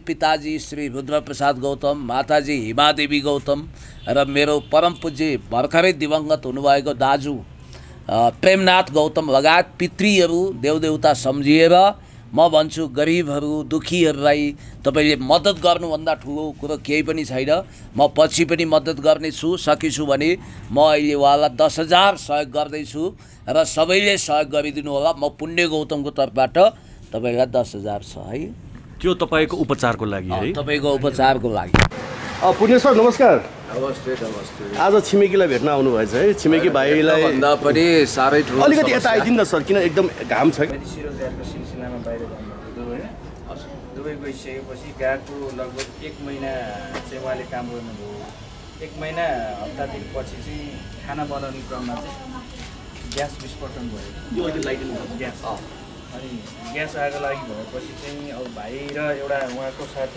पिताजी श्री रुद्रप्रसाद गौतम, माताजी हिमादेवी गौतम र मेरो परम पूज्य भर्खरै दिवंगत हुनुभएको दाजु प्रेमनाथ गौतम लगायत पितृहरू देवदेवता सम्झिएर म भन्छु गरिबहरू दुखीहरूलाई तपाईले मद्दत गर्नुभन्दा ठुलो कुरो केही पनि छैन। म पछि पनि मद्दत गर्नेछु, सकिछु भने म अहिले उहाँलाई 10,000 सहयोग गर्दैछु र सबैले सहयोग गरिदिनु होला। म पुण्य गौतमको तर्फबाट तपाईलाई 10,000 छ है। त्यो तपाईको उपचारको लागि है? तपाईको उपचारको लागि। पुण्य सर नमस्कार। नमस्ते नमस्ते। आज छिमेकीलाई भेट्न आउनु भएछ है? छिमेकी भाइलाई भन्दा पनि साह्रै ठुलो अलिकति यता आइदिनु न सर, किन एकदम घाम छ कि। सिरोजहरूको सिलसिलामा बाहिर जानुभएको होइन। दुबई गइसकेपछि गएको लगभग 1 महिना चाहिँ उहाँले काम गर्नुभयो। 1 महिना हप्ता दिन पछि चाहिँ खाना बनाउने क्रममा चाहिँ ग्यास विस्फोटन भयो। ग्यास अनि ग्यास आगो लागि भएपछि चाहिँ अब भाइ र एउटा उहाँको साथी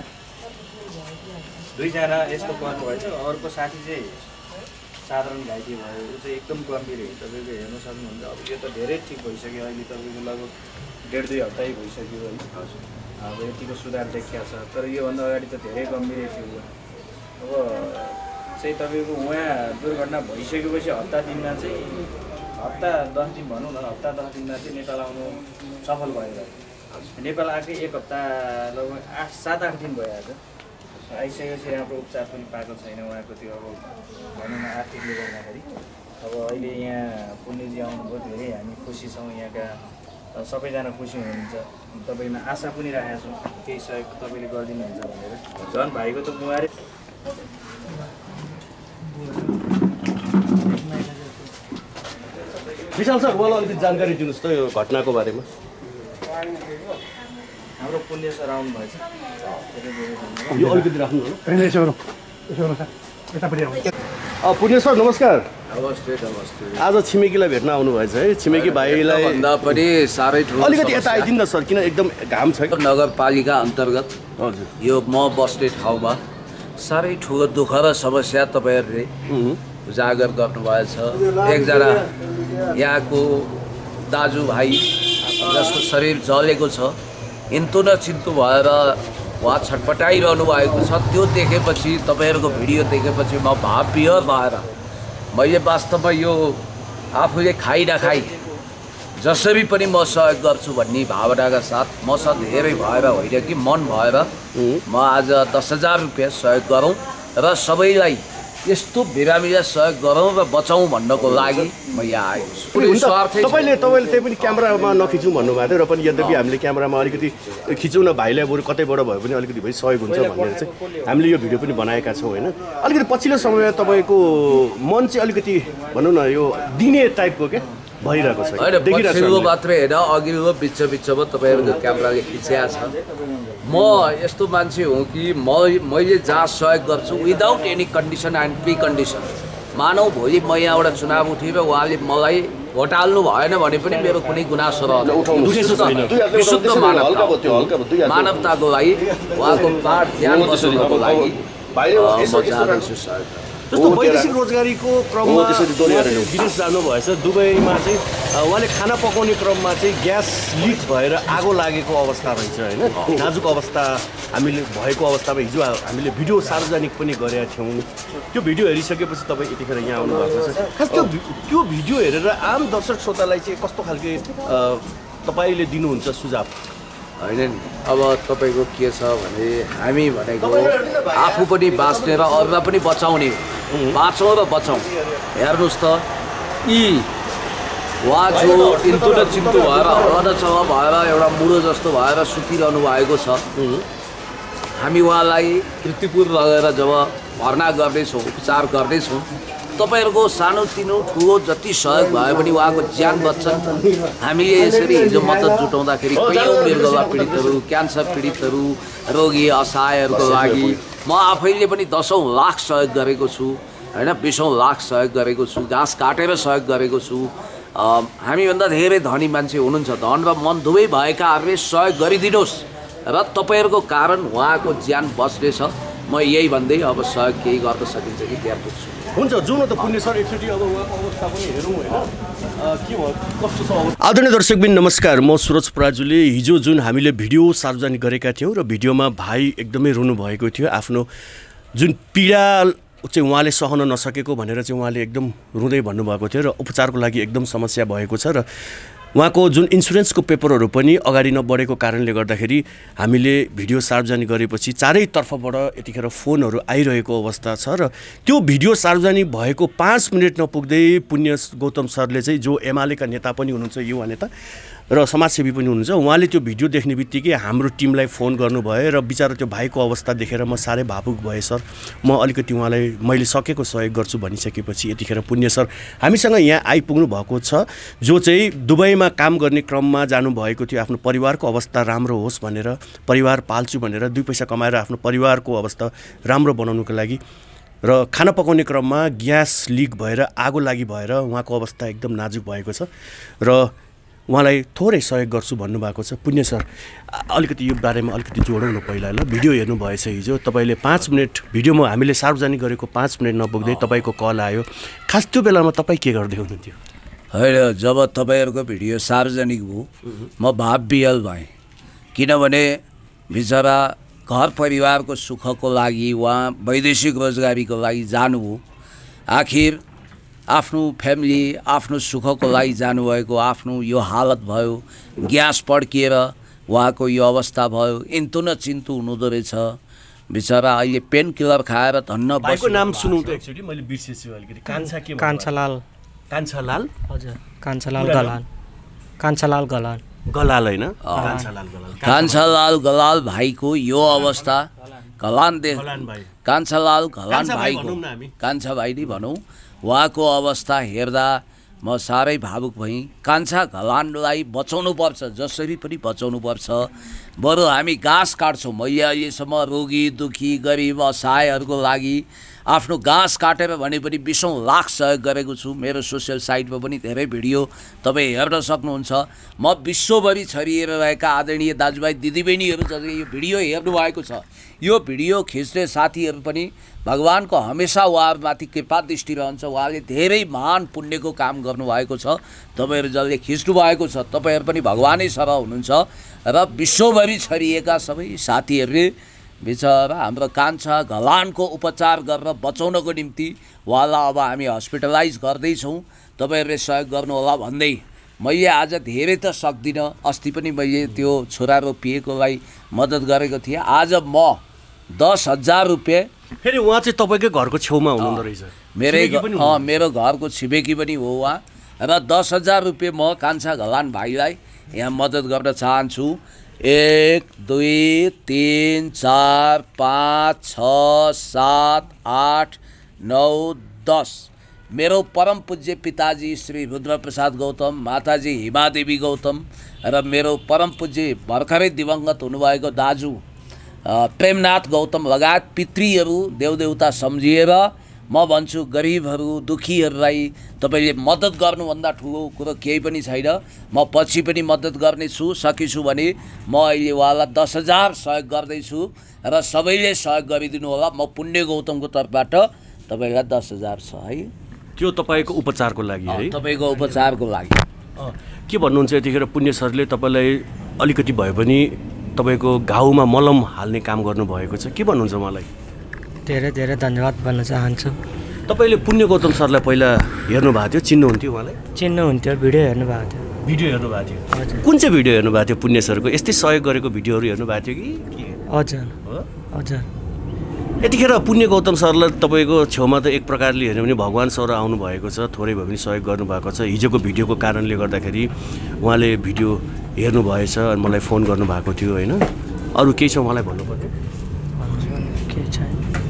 दुईजना यस्तो पर्नुभएछ। अर्को साथी चाहिँ साधारण घाइते भयो, ऊ चाहिँ एकदम गम्भीर हो। तपाईँको हेर्न सक्नुहुन्छ। अब यो त धेरै ठिक भइसक्यो, अहिले तपाईँको लगभग 1.5-2 हप्तै भइसक्यो होइन। अब यतिको सुधार देखिया छ, तर योभन्दा अगाडि त धेरै गम्भीरै थियो। अब चाहिँ तपाईँको उहाँ दुर्घटना भइसकेपछि हप्ता 10 दिन भनौँ न, हप्ता 10 दिनमा चाहिँ नेपाल आउनु सफल भयो। नेपाल आएकै 1 हप्ता लगभग 7-8 दिन भइहाल्छ। आइसकेपछि राम्रो उपचार पनि पाएको छैन उहाँको। त्यो अब भनौँ न आर्थिकले गर्दाखेरि अब अहिले यहाँ पुण्यजी आउनुभयो, धेरै हामी खुसी छौँ। यहाँका सबैजना खुसी हुनुहुन्छ। तपाईँमा आशा पनि राखेका छौँ केही सहयोग तपाईँले गरिदिनुहुन्छ भनेर। झन् भाइको त मुहारै विशाल सर, मलाई अलिकति जानकारी दिनुहोस् त यो घटनाको बारेमा। हाम्रो पुण्य सर आउनु भएछ। यो अलिकति राख्नु होला। पुण्य सर नमस्कार। नमस्ते नमस्ते। आज छिमेकीलाई भेट्न आउनु भएछ है? छिमेकी भाइलाई भन्दा पनि साह्रै ठुलो अलिकति यता आइदिनु न सर, किन एकदम घाम छ कि। नगरपालिका अन्तर्गत हजुर यो म बस्ने ठाउँमा साह्रै ठुलो दुःख र समस्या तपाईहरुले उजागर गर्नुभएछ। एकजना यहाँको दाजुभाइ जसको शरीर जलेको छ, इन्तु न चिन्तु भएर उहाँ छटपटाइरहनु भएको छ। त्यो देखेपछि, तपाईहरुको भिडियो देखेपछि म भावविह्वल भएर मैले वास्तवमा यो आफूले खाइ नखाइ जसरी पनि म सहयोग गर्छु भन्ने भावनाका साथ मसँग धेरै भएर होइन कि मन भएर म आज 10,000 रुपियाँ सहयोग गरौँ र सबैलाई यस्तो बिरामीलाई सहयोग गरौँ र बचाउँ भन्नको लागि म यहाँ आएको छु। तपाईँले त्यही पनि क्यामेरामा नखिचौँ भन्नुभएको थियो र पनि यद्यपि हामीले क्यामेरामा अलिकति खिचौँ न, भाइलाई बरु कतैबाट भयो पनि अलिकति भए सहयोग हुन्छ भनेर चाहिँ हामीले यो भिडियो पनि बनाएका छौँ होइन। अलिकति पछिल्लो समयमा तपाईँको मन चाहिँ अलिकति भनौँ न यो दिने टाइपको के भइरहेको छ। पछिल्लो मात्रै होइन, अघिल्लो बिचमा तपाईँहरूको क्यामेराले खिचिया छ। म यस्तो मान्छे हुँ कि मैले जहाँ सहयोग गर्छु without any condition and precondition. मानौ भोलि म यहाँबाट चुनाव उठेर उहाँले मलाई भोट हाल्नु भएन भने पनि मेरो कुनै गुनासो रहँदैन। विशुद्ध मानवताको लागि उहाँको पाठ ध्यान बसाउनको लागि म जाँदैछु सहयोग। जस्तो वैदेशिक रोजगारीको क्रममा विदेश जानुभएछ, दुबईमा चाहिँ उहाँले खाना पकाउने क्रममा चाहिँ ग्यास लिक भएर आगो लागेको अवस्था रहेछ होइन। नाजुक अवस्था हामीले भएको अवस्थामा हिजो हामीले भिडियो सार्वजनिक पनि गरेका थियौँ। त्यो भिडियो हेरिसकेपछि तपाईँ यतिखेर यहाँ आउनुभएको छ। खास त्यो भिडियो हेरेर आम दर्शक श्रोतालाई चाहिँ कस्तो खालके तपाईँले दिनुहुन्छ सुझाव? होइन नि, अब तपाईँको के छ भने हामी भनेको आफू पनि बाँच्ने र अरूलाई पनि बचाउने, बाँचौँ र बचाउँ। हेर्नुहोस् त, यी उहाँ जो इन्तु न चिन्तु भएर अनचल भएर एउटा मुडो जस्तो भएर सुतिरहनु भएको छ, हामी उहाँलाई कीर्तिपुर लगेर जब भर्ना गर्दैछौँ, उपचार गर्दैछौँ, तपाईहरुको सानोतिनो ठुलो जति सहयोग भयो भने उहाँको ज्यान बच्छन्। हामीले यसरी हिजो मद्दत जुटाउँदाखेरि कयौँ मृगला पीडितहरू, क्यान्सर पीडितहरू, रोगी असहायहरूको लागि म आफैले पनि 10औं लाख सहयोग गरेको छु होइन, 20औं लाख सहयोग गरेको छु, घाँस काटेर सहयोग गरेको छु। हामीभन्दा धेरै धनी मान्छे हुनुहुन्छ, धन र मन दुवै भएकाहरूले सहयोग गरिदिनुहोस् र तपाईहरुको कारण उहाँको ज्यान बच्नेछ। म यही भन्दै अब सहयोग केही गर्न सकिन्छ कि त्यहाँ पुग्छु। हुन्छ जाउँ न त पुण्य सर एकचोटि अब उहाँको अवस्था पनि हेरौँ होइन के भयो कस्तो छ अवस्था। आदरणीय दर्शकबिन नमस्कार, म सुरज पराजुले। हिजो जुन हामीले भिडियो सार्वजनिक गरेका थियौँ र भिडियोमा भाइ एकदमै रुनु भएको थियो, आफ्नो जुन पीडा चाहिँ उहाँले सहन नसकेको भनेर चाहिँ उहाँले एकदम रुँदै भन्नुभएको थियो र उपचारको लागि एकदम समस्या भएको छ र उहाँको जुन इन्सुरेन्सको पेपरहरू पनि अगाडि नबढेको कारणले गर्दाखेरि हामीले भिडियो सार्वजनिक गरेपछि चारैतर्फबाट यतिखेर फोनहरू आइरहेको अवस्था छ र त्यो भिडियो सार्वजनिक भएको 5 मिनट नपुग्दै पुण्य गौतम सरले चाहिँ, जो एमालेका नेता पनि हुनुहुन्छ, युवा नेता र समाजसेवी पनि हुनुहुन्छ, उहाँले त्यो भिडियो देख्ने बित्तिकै हाम्रो टिमलाई फोन गर्नुभयो र बिचरा त्यो भाइको अवस्था देखेर म साह्रै भावुक भएँ। सर म अलिकति उहाँलाई मैले सकेको सहयोग गर्छु भनिसकेपछि यतिखेर पुण्य सर हामीसँग यहाँ आइपुग्नु भएको छ, जो चाहिँ दुबईमा काम गर्ने क्रममा जानुभएको थियो। आफ्नो परिवारको अवस्था राम्रो होस् भनेर, परिवार पाल्छु भनेर 2 पैसा कमाएर आफ्नो परिवारको अवस्था राम्रो बनाउनुको लागि र खाना पकाउने क्रममा ग्यास लिक भएर आगो लागि भएर उहाँको अवस्था एकदम नाजुक भएको छ र उहाँलाई थोरै सहयोग गर्छु भन्नुभएको छ। पुण्य सर अलिकति यो बारेमा अलिकति जोडौँ न पहिला ल। भिडियो हेर्नु भएछ हिजो तपाईँले 5 मिनट भिडियोमा हामीले सार्वजनिक गरेको 5 मिनट नपुग्दै तपाईँको कल आयो, खास त्यो बेलामा तपाईँ के गर्दै हुनुहुन्थ्यो? होइन, जब तपाईँहरूको भिडियो सार्वजनिक भयो म भावविह्वल भएँ, किनभने बिचरा घर परिवारको सुखको लागि उहाँ वैदेशिक रोजगारीको लागि जानुभयो। आखिर आफ्नो फ्यामिली आफ्नो सुखको लागि जानुभएको, आफ्नो यो हालत भयो, ग्यास पड्किएर उहाँको यो अवस्था भयो, इन्तु न चिन्तु हुनुहुँदो रहेछ बिचरा। अहिले पेन किलर खाएर धन्न बस्नु। नाम सुनौँ त एकचोटि, मैले बिर्सेछु अलिकति। कान्छालाल हजुर, कान्छालाल गलाल, कान्छालाल गलाल गलाल होइन, कान्छालाल गलाल भाइको यो अवस्था, कान्छालाल गलान भाइको, कान्छा भाइ नै भनौँ, उहाँको अवस्था हेर्दा म साह्रै भावुक भएँ। कान्छा घलानलाई बचाउनु पर्छ, जसरी पनि बचाउनु पर्छ। बरु हामी घाँस काट्छौँ, मैले अहिलेसम्म रोगी दुखी गरिब असहायहरूको लागि आफ्नो घाँस काटेर भने पनि 20 लाख सहयोग गरेको छु। मेरो सोसियल साइटमा पनि धेरै भिडियो तपाईँ हेर्न सक्नुहुन्छ। म विश्वभरि छरिएर रहेका आदरणीय दाजुभाइ दिदीबहिनीहरू जसले यो भिडियो हेर्नु भएको छ, यो भिडियो खिच्ने साथीहरू पनि भगवानको हमेसा उहाँहरूमाथि कृपा दृष्टि रहन्छ। उहाँले धेरै महान पुण्यको काम गर्नुभएको छ। तपाईँहरू जसले खिच्नु भएको छ तपाईँहरू पनि भगवानै सरह हुनुहुन्छ र विश्वभरि छरिएका सबै साथीहरूले बिचरा हाम्रो कान्छा घलानको उपचार गरेर बचाउनको निम्ति उहाँलाई अब हामी हस्पिटलाइज गर्दैछौँ। तपाईँहरूले सहयोग गर्नुहोला भन्दै मैले आज धेरै त सक्दिनँ। अस्ति पनि मैले त्यो छोरा रोपिएकोलाई मद्दत गरेको थिएँ। आज म 10,000 रुपियाँ, फेरि उहाँ चाहिँ तपाईँकै घरको छेउमा हुनुहुँदो रहेछ, मेरो घरको छिमेकी पनि हो उहाँ, र 10,000 रुपियाँ म कान्छा घलान भाइलाई यहाँ मद्दत गर्न चाहन्छु। 1 2 3 4 5 6 7 8 9 10 मेरो परम पूज्य पिताजी श्री रुद्रप्रसाद गौतम, माताजी हिमादेवी गौतम र मेरो परम पूज्य भर्खरै दिवंगत हुनुभएको दाजु प्रेमनाथ गौतम लगायत पितृहरू देवदेवता सम्झिएर म भन्छु गरिबहरू दुखीहरूलाई तपाईले मद्दत गर्नुभन्दा ठुलो कुरो केही पनि छैन। म पछि पनि मद्दत गर्नेछु, सकिछु भने म अहिले उहाँलाई 10,000 सहयोग गर्दैछु र सबैले सहयोग गरिदिनु होला। म पुण्य गौतमको तर्फबाट तपाईलाई 10,000 छ है, त्यो तपाईको उपचारको लागि है, तपाईको उपचारको लागि। के भन्नुहुन्छ यतिखेर पुण्य सरले तपाईलाई अलिकति भए पनि तपाईको घाउमा मलम हाल्ने काम गर्नुभएको छ, के भन्नुहुन्छ मलाई? धेरै धेरै धन्यवाद भन्न चाहन्छु। तपाईले पुण्य गौतम सरलाई पहिला हेर्नु भएको थियो, चिन्नुहुन्थ्यो उहाँलाई? चिन्नुहुन्थ्यो, भिडियो हेर्नु भएको थियो। भिडियो हेर्नु भएको थियो? हजुर। कुन चाहिँ भिडियो हेर्नु भएको थियो पुण्य सरको? यस्तै सहयोग गरेको भिडियोहरू हेर्नु भएको थियो कि? हजुर हजुर। यतिखेर पुण्य गौतम सरलाई तपाईँको छेउमा त एक प्रकारले हेर्यो भने भगवान् सर आउनु भएको छ, थोरै भए पनि सहयोग गर्नुभएको छ। हिजोको भिडियोको कारणले गर्दाखेरि उहाँले भिडियो हेर्नु भएछ अनि मलाई फोन गर्नुभएको थियो होइन? अरू केही छ उहाँलाई भन्नुपर्ने? के छैन।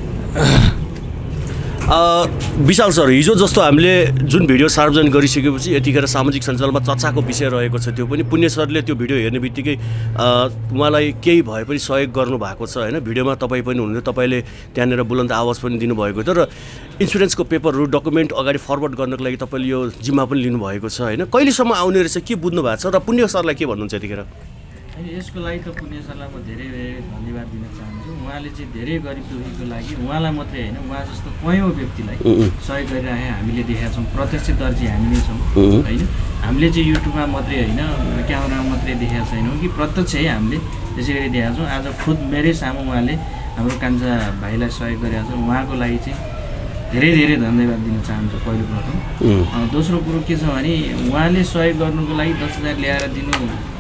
विशाल सर, हिजो जस्तो हामीले जुन भिडियो सार्वजनिक गरिसकेपछि यतिखेर सामाजिक सञ्जालमा चर्चाको विषय रहेको छ, त्यो पनि पुण्य सरले त्यो भिडियो हेर्ने बित्तिकै उहाँलाई केही भए पनि सहयोग गर्नुभएको छ होइन? भिडियोमा तपाईँ पनि हुनुहुन्थ्यो, तपाईँले त्यहाँनिर बुलन्द आवाज पनि दिनुभएको थियो र इन्सुरेन्सको पेपरहरू डकुमेन्ट अगाडि फरवर्ड गर्नको लागि तपाईँले यो जिम्मा पनि लिनुभएको छ होइन? कहिलेसम्म आउने रहेछ, के बुझ्नु भएको छ र पुण्य सरलाई के भन्नुहुन्छ यतिखेर? यसको लागि त पुण्य सरलाई म धेरै धेरै धन्यवाद दिन चाहन्छु। उहाँले चाहिँ धेरै गरिब दुखीको लागि उहाँलाई मात्रै होइन उहाँ जस्तो कयौँ व्यक्तिलाई सहयोग गरिरहे हामीले देखेका छौँ। प्रत्यक्षदर्शी हामी नै छौँ होइन। हामीले चाहिँ युट्युबमा मात्रै होइन क्यामेरामा मात्रै देखेका छैनौँ कि प्रत्यक्ष हामीले त्यसै गरी देखाएको छौँ। आज खुद मेरै सामु उहाँले हाम्रो कान्छा भाइलाई सहयोग गरिरहेको छ। उहाँको लागि चाहिँ धेरै धेरै धन्यवाद दिन चाहन्छु पहिलो प्रथम। दोस्रो कुरो के छ भने उहाँले सहयोग गर्नुको लागि 10,000 ल्याएर दिनु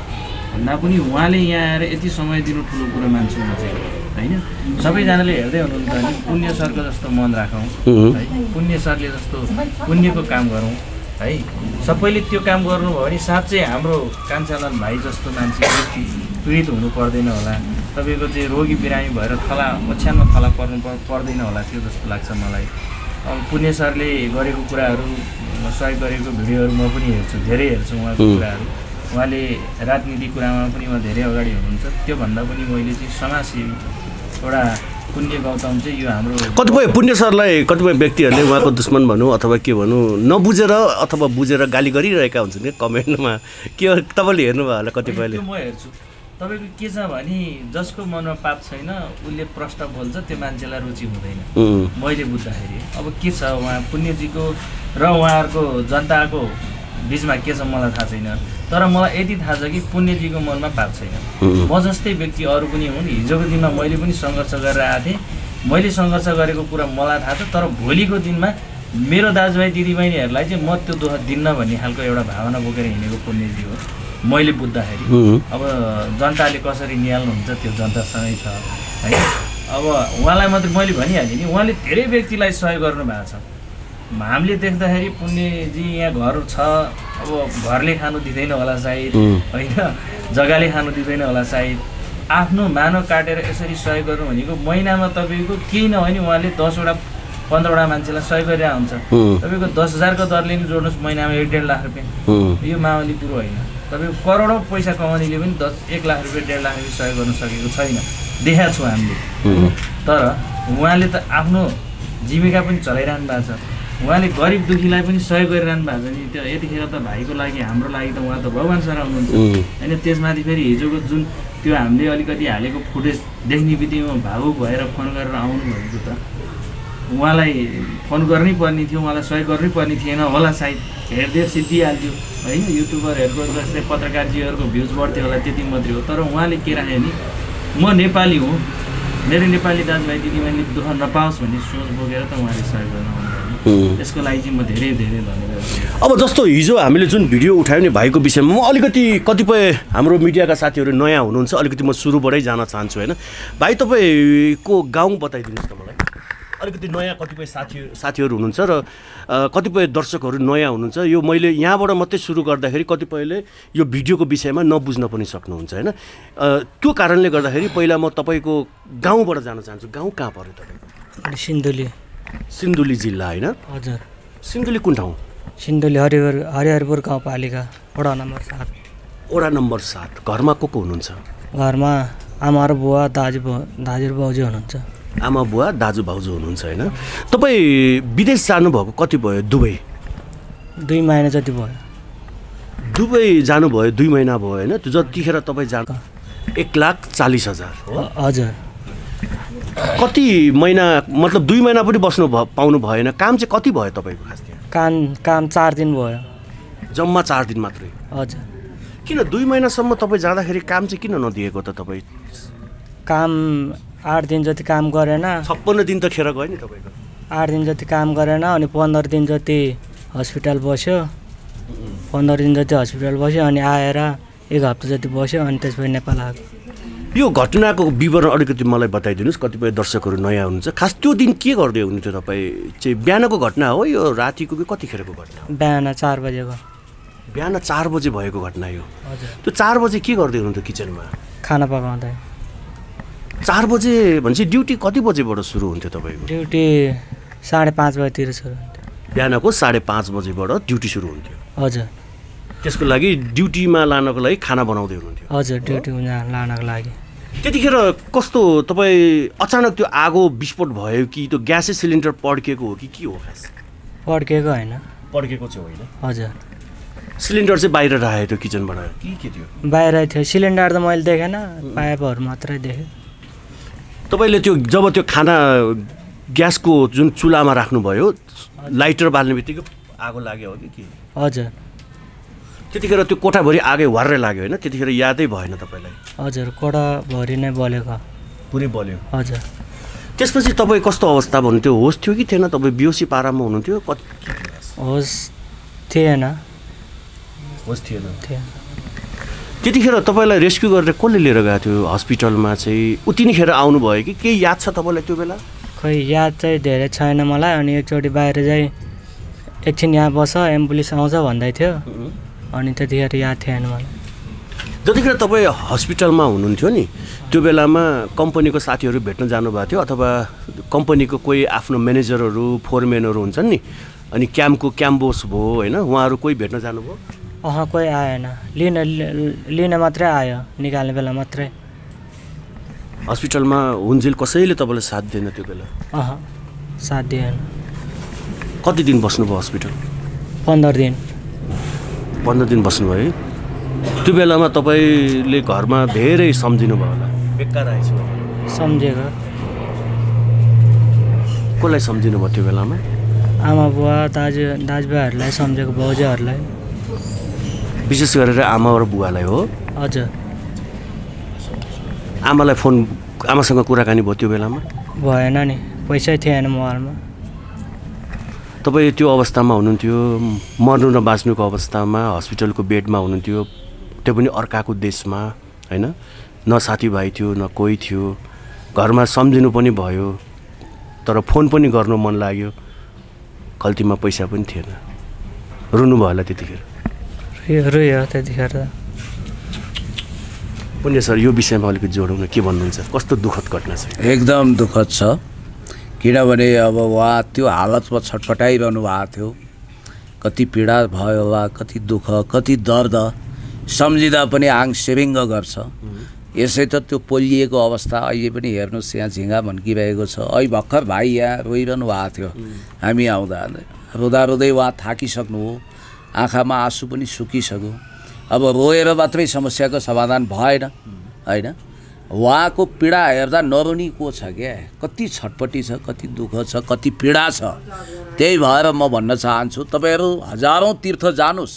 भन्दा पनि उहाँले यहाँ आएर यति समय दिनु ठुलो कुरो मान्छु म चाहिँ होइन। सबैजनाले हेर्दै हुनुहुन्छ भने पुण्य सरको जस्तो मन राखौँ है, पुण्य सरले जस्तो पुण्यको काम गरौँ है। सबैले त्यो काम गर्नुभयो भने साँच्चै हाम्रो कान्छालाल भाइ जस्तो मान्छे पीडित हुनु पर्दैन होला। तपाईँको चाहिँ रोगी बिरामी भएर ओछ्यानमा थला पर्दैन होला त्यो जस्तो लाग्छ मलाई। अब पुण्य सरले गरेको कुराहरू सहयोग गरेको भिडियोहरू म पनि हेर्छु, धेरै हेर्छु उहाँको कुराहरू। उहाँले राजनीति कुरामा पनि उहाँ धेरै अगाडि हुनुहुन्छ। त्योभन्दा पनि मैले चाहिँ समाजसेवी एउटा पुण्य गौतम चाहिँ यो हाम्रो कतिपय पुण्य सरलाई कतिपय व्यक्तिहरूले उहाँको दुश्मन भनौँ अथवा के भनौँ नबुझेर अथवा बुझेर गाली गरिरहेका हुन्छन् नि कमेन्टमा। के तपाईँले हेर्नुभयो होला कतिपयले? म हेर्छु। तपाईँको के छ भने जसको मनमा पाप छैन उसले प्रश्न बोल्छ त्यो मान्छेलाई रुचि हुँदैन मैले बुझ्दाखेरि। अब के छ उहाँ पुण्यजीको र उहाँहरूको जनताको बिचमा के छ मलाई थाहा छैन, तर मलाई यति थाहा छ कि पुण्यजीको मनमा पाप छैन। म जस्तै व्यक्ति अरू पनि हुन्। हिजोको दिनमा मैले पनि सङ्घर्ष गरेर आएको थिएँ। मैले सङ्घर्ष गरेको कुरा मलाई थाहा छ, तर भोलिको दिनमा मेरो दाजुभाइ दिदीबहिनीहरूलाई चाहिँ म त्यो दुःख दिन्न भन्ने खालको एउटा भावना बोकेर हिँडेको पुण्यजी हो मैले बुझ्दाखेरि। अब जनताले कसरी निहाल्नुहुन्छ त्यो जनतासँगै छ है। अब उहाँलाई मात्रै मैले भनिहालेँ नि, उहाँले धेरै व्यक्तिलाई सहयोग गर्नु भएको छ। हामीले देख्दाखेरि पुण्यजी यहाँ घर छ, अब घरले खानु दिँदैन होला सायद होइन, जग्गाले खानु दिँदैन होला सायद। आफ्नो मानव काटेर यसरी सहयोग गर्नु भनेको महिनामा तपाईँको केही नभए नि उहाँले 10वटा 15वटा मान्छेलाई सहयोग गरिरहेको हुन्छ। तपाईँको 10,000को दरले नि जोड्नुहोस् महिनामा 1.5 लाख रुपियाँ। यो मामुली कुरो होइन। तपाईँको करोडौँ पैसा कमाउनेले पनि 1 लाख रुपियाँ 1.5 लाख रुपियाँ सहयोग गर्न सकेको छैन, देखाएको छु हामीले। तर उहाँले त आफ्नो जीविका पनि चलाइरहनु भएको छ। उहाँले गरिब दुखीलाई पनि सहयोग गरिरहनु भएको छ नि। त्यो यतिखेर त भाइको लागि हाम्रो लागि त उहाँ त भगवान् सर हुनुहुन्छ होइन। त्यसमाथि फेरि हिजोको जुन त्यो हामीले अलिकति हालेको फुटेज देख्ने बित्तिकैमा भावुक भएर फोन गरेर आउनु भनेको त उहाँलाई फोन गर्नै पर्ने थियो, उहाँलाई सहयोग गर्नै पर्ने थिएन होला सायद। हेर्दै सिद्धिहाल्थ्यो होइन। युट्युबरहरूको जस्तै पत्रकारजीहरूको भ्युज बढ्थ्यो होला त्यति मात्रै हो। तर उहाँले के राख्यो नि म नेपाली हुँ, मेरो नेपाली दाजुभाइ दिदीबहिनीले दुःख नपाओस् भन्ने सोच बोकेर त उहाँले सहयोग गर्न आउनुभयो। यसको लागि चाहिँ म धेरै धेरै धन्यवाद दिन्छु। अब जस्तो हिजो हामीले जुन भिडियो उठायौँ नि भाइको विषयमा, म अलिकति कतिपय हाम्रो मिडियाका साथीहरू नयाँ हुनुहुन्छ, अलिकति म सुरुबाटै जान चाहन्छु होइन। भाइ तपाईँको गाउँ बताइदिनुहोस् न मलाई। अलिकति नयाँ कतिपय साथीहरू हुनुहुन्छ र कतिपय दर्शकहरू नयाँ हुनुहुन्छ। यो मैले यहाँबाट मात्रै सुरु गर्दाखेरि कतिपयले यो भिडियोको विषयमा नबुझ्न पनि सक्नुहुन्छ होइन। त्यो कारणले गर्दाखेरि पहिला म तपाईँको गाउँबाट जान चाहन्छु। गाउँ कहाँ पर्यो तपाईँको? सिन्धुली जिल्ला होइन? हजुर। सिन्धुली कुन ठाउँ? सिन्धुली हरिहरपुर गाउँपालिका वडा नम्बर 7। वडा नम्बर 7। घरमा को हुनुहुन्छ? घरमा आमा र बुवा दाजु भाउजू हुनुहुन्छ। आमा बुवा दाजु भाउजू हुनुहुन्छ होइन। तपाईँ विदेश जानुभएको कति भयो? दुबई 2 महिना जति भयो। दुबई जानुभयो 2 महिना भयो होइन। त्यो जतिखेर तपाईँ जानु 1,40,000 हो? हजुर। कति महिना मतलब 2 महिना पनि बस्नु पाउनु भएन? काम चाहिँ कति भयो तपाईँको खास त्यहाँ? काम 4 दिन भयो। जम्मा 4 दिन मात्रै? हजुर। किन 2 महिनासम्म तपाईँ जाँदाखेरि काम चाहिँ किन नदिएको त? तपाईँ काम 8 दिन जति काम गरेन। 56 दिन त खेर गयो नि तपाईँको। 8 दिन जति काम गरेन अनि 15 दिन जति हस्पिटल बस्यो। 15 दिन जति हस्पिटल बस्यो अनि आएर 1 हप्ता जति बस्यो अनि त्यसपछि नेपाल आएको। यो घटनाको विवरण अलिकति मलाई बताइदिनुहोस्। कतिपय दर्शकहरू नयाँ हुनुहुन्छ। खास त्यो दिन के गर्दै हुनुहुन्थ्यो तपाईँ चाहिँ? बिहानको घटना हो यो रातिको कि कतिखेरको घटना? बिहान 4 बजेको। बिहान 4 बजे भएको घटना यो? हजुर। त्यो 4 बजे के गर्दै हुनुहुन्थ्यो किचनमा? खाना पकाउँदै। 4 बजे भनेपछि ड्युटी कति बजेबाट सुरु हुन्थ्यो तपाईँको? ड्युटी 5:30 बजेतिर सुरु हुन्थ्यो। बिहानको 5:30 बजेबाट ड्युटी सुरु हुन्थ्यो? हजुर। त्यसको लागि ड्युटीमा लानको लागि खाना बनाउँदै हुनुहुन्थ्यो? हजुर, ड्युटीमा लानको लागि। त्यतिखेर कस्तो तपाईँ अचानक त्यो आगो विस्फोट भयो कि त्यो ग्यासै सिलिन्डर पड्केको हो कि के हो? खास पड्केको होइन। पड्केको चाहिँ होइन? हजुर। सिलिन्डर चाहिँ बाहिर राखेको थियो किचनबाट के थियो बाहिर थियो सिलिन्डर त मैले देखेन पाइपहरू मात्रै देखेँ तपाईँले त्यो जब त्यो खाना ग्यासको जुन चुलामा राख्नुभयो लाइटर बाल्ने बित्तिकै आगो लाग्यो हो कि हजुर त्यतिखेर त्यो कोठाभरि आगै वार्रै लाग्यो होइन त्यतिखेर यादै भएन तपाईँलाई हजुर कोठाभरि नै बलेको पुरै बल्यो हजुर त्यसपछि तपाईँ कस्तो अवस्था भन्नुहुन्थ्यो होस थियो कि थिएन तपाईँ बेहोसी पारामा हुनुहुन्थ्यो होस थिएन होस थिएन त्यतिखेर तपाईँलाई रेस्क्यु गरेर कसले लिएर गएको थियो हस्पिटलमा चाहिँ उतिनीखेर आउनुभयो कि केही याद छ तपाईँलाई त्यो बेला खै याद चाहिँ धेरै छैन मलाई अनि एकचोटि बाहिर चाहिँ एकछिन यहाँ बस एम्बुलेन्स आउँछ भन्दै थियो अनि त्यतिखेर याद थिएन मलाई जतिखेर तपाईँ हस्पिटलमा हुनुहुन्थ्यो नि त्यो बेलामा कम्पनीको साथीहरू भेट्न जानुभएको थियो अथवा कम्पनीको कोही आफ्नो म्यानेजरहरू फोरम्यानहरू हुन्छन् नि अनि क्याम्पोस भयो होइन उहाँहरू कोही भेट्न जानुभयो कोही आएन लिन मात्रै आयो निकाल्ने बेला मात्रै हस्पिटलमा हुन्जेल कसैले तपाईँलाई साथ दिएन त्यो बेला साथ दिएन कति दिन बस्नुभयो हस्पिटल 15 दिन 15 दिन बस्नुभयो है त्यो बेलामा तपाईँले घरमा धेरै सम्झिनु भयो होला बेकार आएछ सम्झेको कसलाई सम्झिनु भयो त्यो बेलामा आमा बुवा दाजुभाइहरूलाई सम्झेको भाउजूहरूलाई विशेष गरेर आमा र बुवालाई हो हजुर आमासँग कुराकानी भयो त्यो बेलामा भएन नि पैसै थिएन मोबाइलमा तपाईँ त्यो अवस्थामा हुनुहुन्थ्यो मर्नु र बाँच्नुको अवस्थामा हस्पिटलको बेडमा हुनुहुन्थ्यो त्यो पनि अर्काको देशमा होइन न साथीभाइ थियो न कोही थियो घरमा सम्झिनु पनि भयो तर फोन पनि गर्नु मन लाग्यो खल्तीमा पैसा पनि थिएन रुनुभयो होला त्यतिखेर रोयो त्यतिखेर पुण्य सर यो विषयमा अलिकति जोडौँ न के भन्नुहुन्छ कस्तो दुःखद घटना छ एकदम दुःखद छ किनभने अब उहाँ त्यो हालतमा छटपटाइरहनु भएको थियो कति पीडा भयो होला कति दुःख कति दर्द सम्झिँदा पनि आङ सेरिङ्ग गर्छ यसै त त्यो पोलिएको अवस्था अहिले पनि हेर्नुहोस् यहाँ झिँगा भन्किरहेको छ अहिले भर्खर भाइ यहाँ रोइरहनु भएको थियो हामी आउँदा रुँदा रुँदै उहाँ थाकिसक्नु हो आँखामा आँसु पनि सुकिसक्यो अब रोएर मात्रै समस्याको समाधान भएन होइन उहाँको पीडा हेर्दा नरुनी को छ क्या कति छटपटी छ कति दुःख छ कति पीडा छ त्यही भएर म भन्न चाहन्छु तपाईँहरू हजारौँ तीर्थ जानुहोस्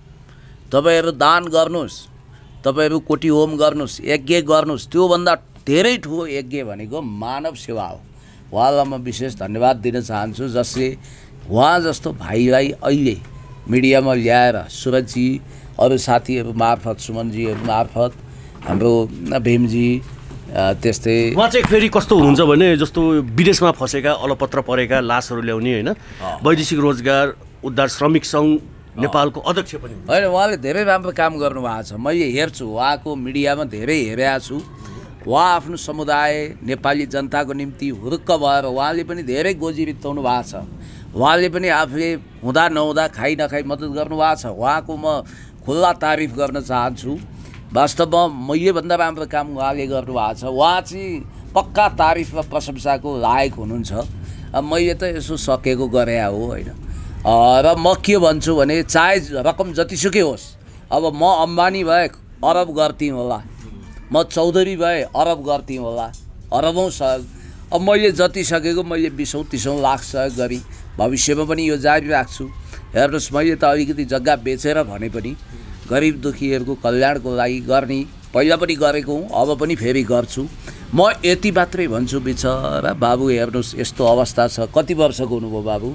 तपाईँहरू दान गर्नुहोस् तपाईँहरू कोटी होम गर्नुहोस् यज्ञ गर्नुहोस् त्योभन्दा धेरै ठुलो यज्ञ भनेको मानव सेवा हो उहाँलाई म विशेष धन्यवाद दिन चाहन्छु जसले उहाँ जस्तो भाइलाई अहिले मिडियामा ल्याएर सुरजजी अरू साथीहरू मार्फत सुमनजीहरू मार्फत हाम्रो भीमजी त्यस्तै उहाँ चाहिँ फेरि कस्तो हुनुहुन्छ भने जस्तो विदेशमा फसेका अलपत्र परेका लासहरू ल्याउने होइन वैदेशिक रोजगार उद्धार श्रमिक सङ्घ नेपालको अध्यक्ष पनि होइन उहाँले धेरै राम्रो काम गर्नुभएको छ मैले हेर्छु उहाँको मिडियामा धेरै हेरेको छु उहाँ आफ्नो समुदाय नेपाली जनताको निम्ति हुरुक्क भएर उहाँले पनि धेरै गोजी बिताउनु भएको छ उहाँले पनि आफूले हुँदा नहुँदा खाइ नखाइ मद्दत गर्नुभएको छ उहाँको म खुल्ला तारिफ गर्न चाहन्छु वास्तवमा मैले भन्दा राम्रो काम उहाँले गर्नुभएको छ उहाँ चाहिँ पक्का तारिफ र प्रशंसाको लायक हुनुहुन्छ मैले त यसो सकेको गरे हो होइन र म के भन्छु भने चाहे रकम जतिसुकै होस् अब म अम्बानी भए अरब गर्थेँ होला म चौधरी भए अरब गर्थेँ होला अरबौँ सहयोग अब मैले जति सकेको मैले 20-30 लाख सहयोग गरेँ भविष्यमा पनि यो जारी राख्छु हेर्नुहोस् मैले त अलिकति जग्गा बेचेर भने पनि गरिब दुखीहरूको कल्याणको लागि गर्ने पहिला पनि गरेको हुँ अब पनि फेरि गर्छु म यति मात्रै भन्छु बिचरा बाबु हेर्नुहोस् यस्तो अवस्था छ कति वर्षको हुनुभयो बाबु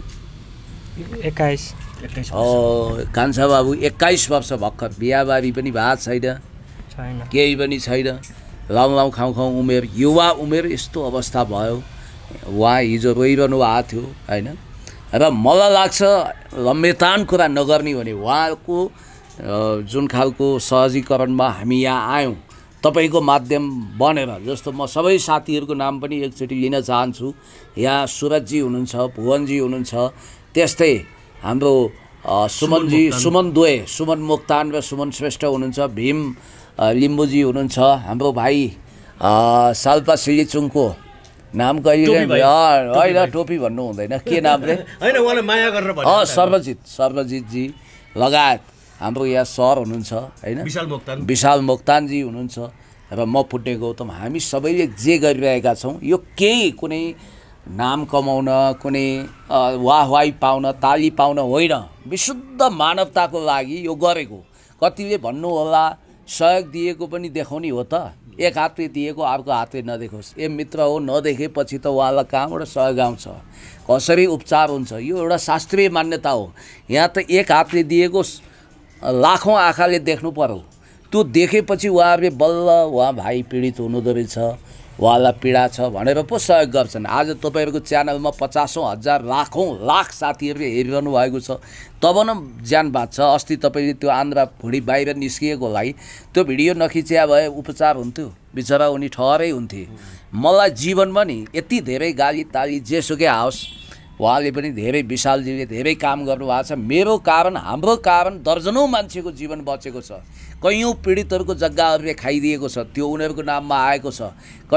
21 कान्छा बाबु 21 वर्ष भर्खर बिहाबारी पनि भएको छैन केही पनि छैन लाउँ खाउँ उमेर युवा उमेर यस्तो अवस्था भयो उहाँ हिजो रोइरहनु भएको थियो होइन र मलाई लाग्छ लम्बेतान कुरा नगर्ने भने उहाँको जुन खालको सहजीकरणमा हामी यहाँ आयौँ तपाईँको माध्यम बनेर जस्तो म सबै साथीहरूको नाम पनि एकचोटि लिन चाहन्छु यहाँ सुरजजी हुनुहुन्छ भुवनजी हुनुहुन्छ त्यस्तै हाम्रो सुमनजी सुमन दोए सुमन मोक्तान र सुमन श्रेष्ठ हुनुहुन्छ भीम लिम्बुजी हुनुहुन्छ हाम्रो भाइ साल्पा सिलिचुङको नाम कहिले होइन टोपी भन्नु हुँदैन के नाम रे होइन उहाँले माया गरेर सर्वजितजी लगायत हाम्रो यहाँ सर हुनुहुन्छ होइन, विशाल मोक्तानजी हुनुहुन्छ र म पुट्टे गौतम, हामी सबैले जे गरिरहेका छौँ यो केही कुनै नाम कमाउन, कुनै वाहवाही पाउन, ताली पाउन होइन, विशुद्ध मानवताको लागि यो गरेको। कतिले भन्नु होला सहयोग दिएको पनि देखाउने हो त, एक हातले दिएको अर्को हातले नदेखोस्। ए मित्र हो, नदेखेपछि त उहाँलाई कहाँबाट सहयोग आउँछ, कसरी उपचार हुन्छ, यो एउटा शास्त्रीय मान्यता हो। यहाँ त एक हातले दिएको लाखौँ आँखाले देख्नु पर्यो, त्यो देखेपछि उहाँहरूले बल्ल उहाँ भाइ पीडित हुनुहुँदो रहेछ, उहाँलाई पीडा छ भनेर पो सहयोग गर्छन्। आज तपाईँहरूको च्यानलमा 50औं हजार लाखौँ लाख साथीहरूले हेरिरहनु भएको छ, तब न ज्यान बाँच्छ। अस्ति तपाईँले त्यो आन्द्रा भुँडी बाहिर निस्किएको लागि त्यो भिडियो नखिच्या भए उपचार हुन्थ्यो, बिचरा उनी ठहरै हुन्थे। मलाई जीवनमा नि यति धेरै गाली ताली जेसुकै आओस्, उहाँले पनि धेरै, विशालजीले धेरै काम गर्नुभएको छ। मेरो कारण, हाम्रो कारण दर्जनौँ मान्छेको जीवन बचेको छ, कैयौँ पीडितहरूको जग्गाहरूले खाइदिएको छ, त्यो उनीहरूको नाममा आएको छ,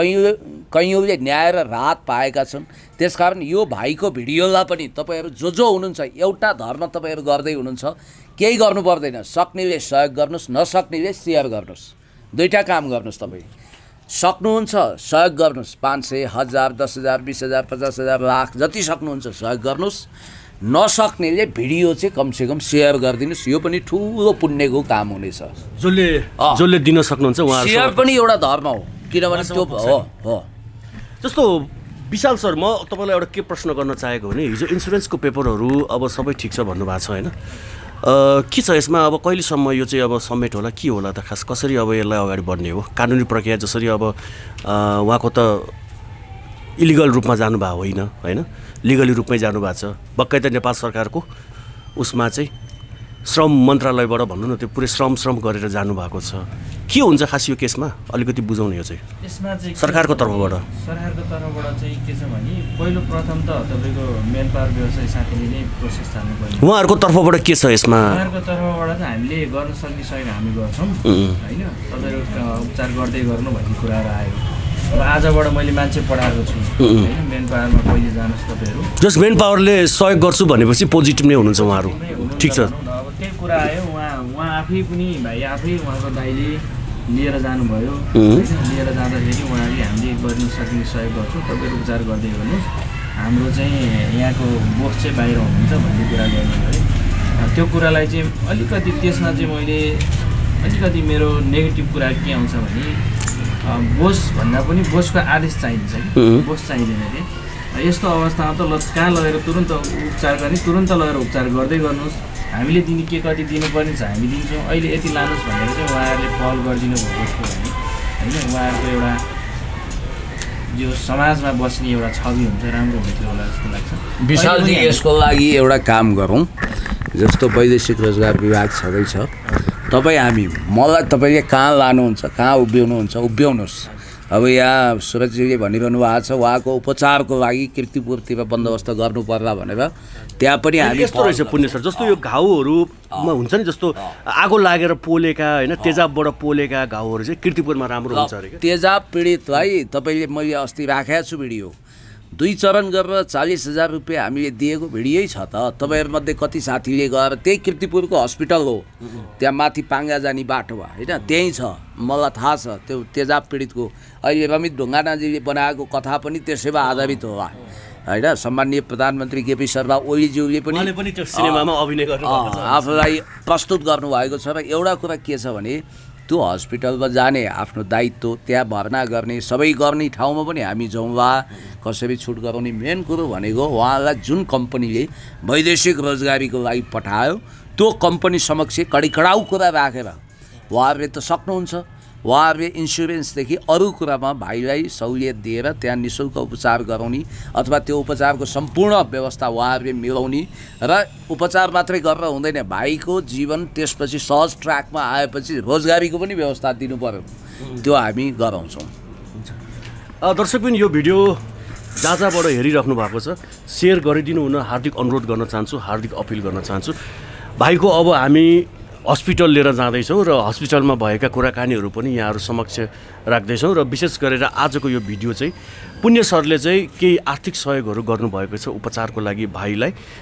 कैयौँले न्याय र राहत पाएका छन्। त्यसकारण यो भाइको भिडियोलाई पनि तपाईँहरू जो हुनुहुन्छ, एउटा धर्म तपाईँहरू गर्दै हुनुहुन्छ, केही गर्नु पर्दैन, सक्नेले सहयोग गर्नुहोस्, नसक्नेले सेयर गर्नुहोस्, दुईवटा काम गर्नुहोस्। तपाईँ सक्नुहुन्छ सहयोग गर्नुहोस्, 500, 1000, 10,000, 20,000, 50,000, लाख जति सक्नुहुन्छ सहयोग गर्नुहोस्, नसक्नेले भिडियो चाहिँ कमसेकम सेयर गरिदिनुहोस्, यो पनि ठुलो पुण्यको काम हुनेछ। जसले दिन सक्नुहुन्छ उहाँहरू सेयर पनि एउटा धर्म हो, किनभने त्यो हो। जस्तो विशाल सर, म तपाईँलाई एउटा के प्रश्न गर्न चाहेको भने, हिजो इन्सुरेन्सको पेपरहरू अब सबै ठिक छ भन्नुभएको छ होइन, के छ यसमा अब कहिलेसम्म यो चाहिँ अब समेट होला, के होला त, खास कसरी अब यसलाई अगाडि बढ्ने हो? कानुनी प्रक्रिया जसरी अब उहाँको त इलिगल रूपमा जानुभएको होइन होइन, लिगली रूपमै जानुभएको छ, बक्कै त नेपाल सरकारको उसमा चाहिँ श्रम मन्त्रालयबाट भन्नु न, त्यो पुरै श्रम गरेर जानुभएको छ। के हुन्छ खास यो केसमा, अलिकति बुझाउने हो चाहिँ यसमा चाहिँ सरकारको तर्फबाट चाहिँ के छ भने, पहिलो प्रथम त तपाईँको मेन पावर व्यवसाय साथीले नै प्रोसेस चाल्नुपर्ने। उहाँहरूको तर्फबाट के छ यसमा? उहाँहरूको तर्फबाट चाहिँ हामीले गर्न सक्ने सहयोग हामी गर्छौँ होइन, तपाईँहरू उपचार गर्दै गर्नु भन्ने कुराहरू आयो। अब आजबाट मैले मान्छे पठाएको छु होइन, मेन पावरमा पहिले जानुहोस् तपाईँहरू। जस्ट मेन पावरले सहयोग गर्छु भनेपछि पोजिटिभ नै हुनुहुन्छ उहाँहरू, ठिक छ। अब त्यही कुरा आयो, उहाँ आफै पनि भाइ आफै उहाँको दाइले लिएर जानुभयो, लिएर जाँदाखेरि उहाँले हामीले गर्न सक्ने सहयोग गर्छौँ, तपाईँहरू उपचार गर्दै गर्नुहोस्, हाम्रो चाहिँ यहाँको बोस चाहिँ बाहिर हुनुहुन्छ भन्ने कुरा गर्नुभयो। त्यो कुरालाई चाहिँ अलिकति, त्यसमा चाहिँ मैले अलिकति मेरो नेगेटिभ कुरा के आउँछ भने, बोस भन्दा पनि बोसको आदेश चाहिन्छ कि, बोस चाहिँदैन कि। यस्तो अवस्थामा त कहाँ लगेर तुरुन्त उपचार गर्ने, तुरुन्त लगेर उपचार गर्दै गर्नुहोस्, हामीले दिने के कति दिनुपर्ने छ हामी दिन्छौँ, अहिले यति लानुहोस् भनेर चाहिँ उहाँहरूले पहल गरिदिनु भएको जस्तो भने होइन, उहाँहरूको एउटा जो समाजमा बस्ने एउटा छवि हुन्छ, राम्रो हुन्थ्यो होला जस्तो लाग्छ। विशालजी, यसको लागि एउटा काम गरौँ, जस्तो वैदेशिक रोजगार विभाग छँदैछ, तपाईँ हामी, मलाई तपाईँले कहाँ लानुहुन्छ, कहाँ उभ्याउनुहुन्छ, उभ्याउनुहोस्। अब यहाँ सुरजीले भनिरहनु भएको छ उहाँको उपचारको लागि कीर्तिपुरतिर बन्दोबस्त गर्नु पर्ला भनेर, त्यहाँ पनि हामी यस्तो रहेछ पुण्य सर, जस्तो यो घाउहरूमा हुन्छ नि, जस्तो आगो लागेर पोलेका होइन, तेजाबबाट पोलेका घाउहरू चाहिँ कीर्तिपुरमा राम्रो हुन्छ अरे। तेजाब पीडितलाई तपाईँले, मैले अस्ति राखेको छु भिडियो, 2 चरण गरेर 40,000 रुपियाँ हामीले दिएको भिडियै छ त। तपाईँहरूमध्ये कति साथीले गएर, त्यही कीर्तिपुरको हस्पिटल हो, त्यहाँ माथि पाङ्गा जाने बाटोमा होइन, त्यहीँ छ, मलाई थाहा छ। त्यो तेजाब पीडितको अहिले रमित ढुङ्गानाजीले बनाएको कथा पनि त्यसैमा आधारित होला होइन। सम्माननीय प्रधानमन्त्री केपी शर्मा ओलीज्यूले पनि सिनेमामा अभिनय गर्नु आफूलाई प्रस्तुत गर्नुभएको छ। र एउटा कुरा के छ भने, त्यो हस्पिटलमा जाने आफ्नो दायित्व, त्यहाँ भर्ना गर्ने, सबै गर्ने ठाउँमा पनि हामी जाउँला, कसरी छुट गराउने। मेन कुरो भनेको उहाँलाई जुन कम्पनीले वैदेशिक रोजगारीको लागि पठायो, त्यो कम्पनी समक्ष कडाउ कुरा राखेर उहाँहरूले त सक्नुहुन्छ, उहाँहरूले इन्सुरेन्सदेखि अरू कुरामा भाइलाई सहुलियत दिएर त्यहाँ निःशुल्क उपचार गराउने, अथवा त्यो उपचारको सम्पूर्ण व्यवस्था उहाँहरूले मिलाउने, र उपचार मात्रै गरेर हुँदैन, भाइको जीवन त्यसपछि सहज ट्र्याकमा आएपछि रोजगारीको पनि व्यवस्था दिनु पर्यो, त्यो हामी गराउँछौँ। दर्शक पनि यो भिडियो जहाँबाट हेरिराख्नु भएको छ, सेयर गरिदिनु हुन हार्दिक अनुरोध गर्न चाहन्छु, हार्दिक अपिल गर्न चाहन्छु। भाइको अब हामी हस्पिटल लिएर जाँदैछौँ र हस्पिटलमा भएका कुराकानीहरू पनि यहाँहरू समक्ष राख्दैछौँ। र विशेष गरेर आजको यो भिडियो चाहिँ पुण्य सरले चाहिँ केही आर्थिक सहयोगहरू गर्नुभएको छ उपचारको लागि भाइलाई।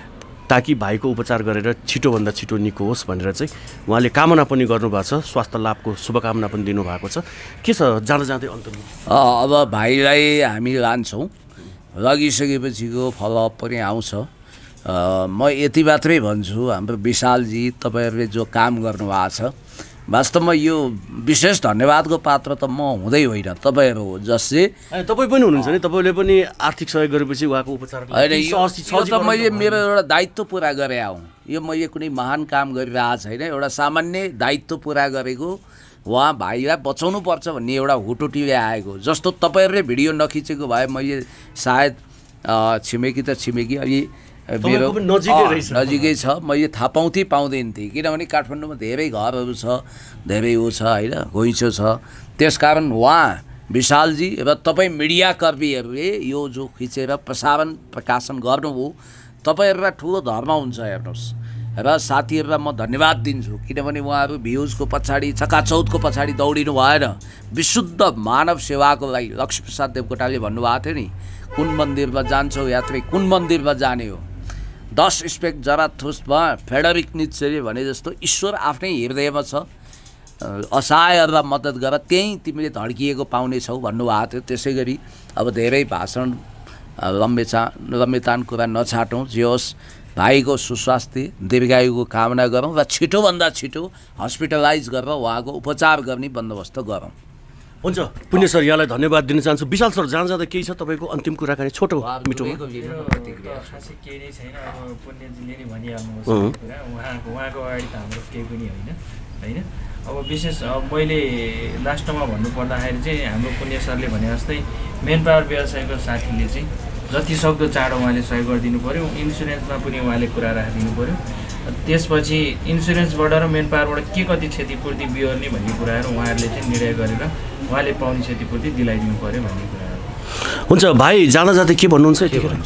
ताकि भाइको उपचार गरेर छिटोभन्दा छिटो निको होस् भनेर चाहिँ उहाँले कामना पनि गर्नुभएको छ, स्वास्थ्य लाभको शुभकामना पनि दिनुभएको छ। के छ जाँदा जाँदै अन्तमा अब भाइलाई हामी लान्छौँ, लगिसकेपछिको फलोअप पनि आउँछ। म यति मात्रै भन्छु, हाम्रो विशालजी तपाईँहरूले जो काम गर्नुभएको छ, वास्तवमा यो विशेष धन्यवादको पात्र त म हुँदै होइन, तपाईँहरू हो, जसले तपाईँ पनि हुनुहुन्छ नि, तपाईँले पनि आर्थिक सहयोग गरेपछि उहाँको उपचार होइन। यो त मैले मेरो एउटा दायित्व पुरा गरे आउँ, यो मैले कुनै महान काम गरिरहेको छैन, एउटा सामान्य दायित्व पुरा गरेको। उहाँ भाइलाई बचाउनु पर्छ भन्ने एउटा हुटुटीले आएको। जस्तो तपाईँहरूले भिडियो नखिचेको भए मैले सायद छिमेकी त छिमेकी अलि मेरो नजिकै छ, मैले थाहा पाउँदैन थिएँ, किनभने काठमाडौँमा धेरै घरहरू छ, धेरै ऊ छ होइन, घुइँचो छ। त्यसकारण उहाँ विशालजी र तपाईँ मिडियाकर्मीहरूले यो जो खिचेर प्रकाशन गर्नुभयो, तपाईँहरूलाई ठुलो धर्म हुन्छ हेर्नुहोस्। र साथीहरूलाई म धन्यवाद दिन्छु, किनभने उहाँहरू भ्युजको पछाडि चकाचौधको पछाडि दौडिनु भएन, विशुद्ध मानव सेवाको लागि। लक्ष्मीप्रसाद देवकोटाले भन्नुभएको थियो नि, कुन मन्दिरमा जान्छौ यात्री, कुन मन्दिरमा जाने हो। 10 स्पेक जराथुस्ट्रमा फ्रेडरिक नित्सेले भने जस्तो ईश्वर आफ्नै हृदयमा छ, असहायहरूलाई मद्दत गर, त्यहीँ तिमीले धड्किएको पाउनेछौ भन्नुभएको थियो। त्यसै गरी अब धेरै भाषण लम्बेतान कुरा नछाटौँ, जे होस् भाइको सुस्वास्थ्य दीर्घायुको कामना गरौँ र छिटोभन्दा छिटो हस्पिटलाइज गरेर उहाँको उपचार गर्ने बन्दोबस्त गरौँ। हुन्छ पुण्य सर, यहाँलाई धन्यवाद दिन चाहन्छु। विशाल सर, जाँदा केही छ तपाईँको अन्तिम कुराकानी छोटो मिठोमा? खासै केही नै छैन, अब पुण्यजीले नै भनिहाल्नु कुरा, उहाँको अगाडि त हाम्रो केही पनि होइन। अब विशेष मैले लास्टमा भन्नुपर्दाखेरि चाहिँ हाम्रो पुण्य सरले भने जस्तै मेन पावर व्यवसायको साथीले चाहिँ जति सक्दो चाँडो उहाँले सहयोग गरिदिनु पऱ्यो, इन्सुरेन्समा पनि उहाँले कुरा राखिदिनु पऱ्यो। त्यसपछि इन्सुरेन्सबाट र मेन पावरबाट के कति क्षतिपूर्ति बिहोर्ने भन्ने कुराहरू उहाँहरूले चाहिँ निर्णय गरेर उहाँले पाउने क्षतिपूर्ति दिलाइदिनु पऱ्यो भन्ने कुराहरू हुन्छ। भाइ जाँदा जाँदै के भन्नुहुन्छ?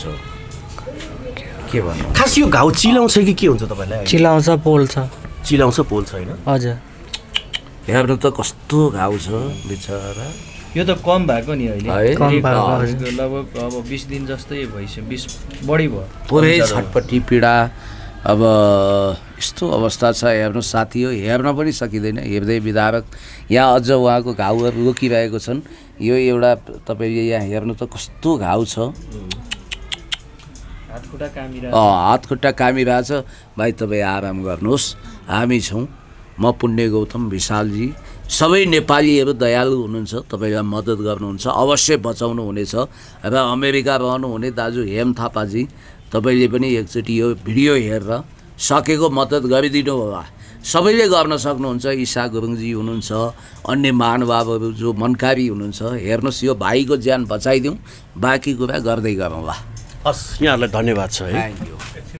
के भन्नु, खास यो घाउ चिलाउँछ कि के हुन्छ तपाईँलाई? चिलाउँछ, पोल्छ। चिलाउँछ, पोल्छ होइन? हजुर। हेर्नु त कस्तो घाउ छ बिचरा। यो त कम भएको नि अहिले, कम भएको लगभग अब 20 दिन जस्तै भइसक्यो, 20 बढी भयो, पुरै छटपट्टि पीडा। अब यस्तो अवस्था छ, हेर्नु साथी हो, हेर्न पनि सकिँदैन, हृदय विदारक। यहाँ अझ उहाँको घाउहरू रोकिरहेको छन्। यो एउटा तपाईँले यहाँ हेर्नु त कस्तो घाउ छ, हातखुट्टा कामिरहेछ। भाइ तपाईँ आराम गर्नुहोस्, हामी छौँ। म पुण्य गौतम, विशालजी, सबै नेपालीहरू दयालु हुनुहुन्छ, तपाईँलाई मद्दत गर्नुहुन्छ, अवश्य बचाउनु हुनेछ। र अमेरिका रहनुहुने दाजु हेम थापाजी, तपाईँले पनि एकचोटि यो भिडियो हेरेर सकेको मद्दत गरिदिनु होला। सबैले गर्न सक्नुहुन्छ। ईशा गुरुङजी हुनुहुन्छ, अन्य महानुभावहरू जो मनकारी हुनुहुन्छ, हेर्नुहोस् यो भाइको ज्यान बचाइदिउँ, बाँकी कुरा गर्दै गरौँला। हस्, यहाँहरूलाई धन्यवाद छ है। Thank you.